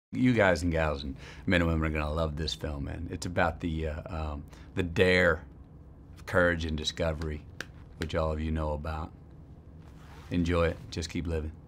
You guys and gals and men and women are gonna love this film, man. It's about the dare of courage and discovery, which all of you know about. Enjoy it. Just keep living.